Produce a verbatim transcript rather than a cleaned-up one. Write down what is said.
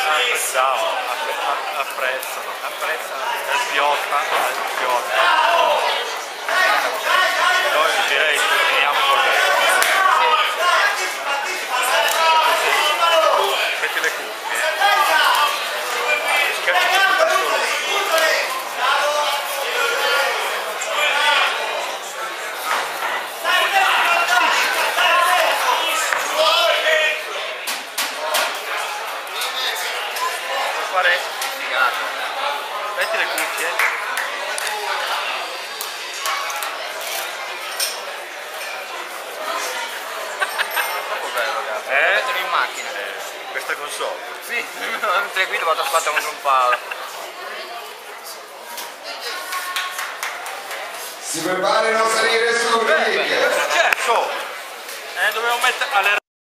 apprezzavo, apprezzano, apprezzano, è sbiotta, è sbiotta. Noi direi che finiamo con lei. Metti le cuffie. Scherzi di tutto questo lungo. Fare figata. Metti le cuffie. Troppo bello, ragazzi. Eh? Mettono in macchina. Eh, questa console. Sì, mentre guido vado a sbattere contro un palo. Si preparino a salire sul ring. Che è successo? Eh, dobbiamo mettere alle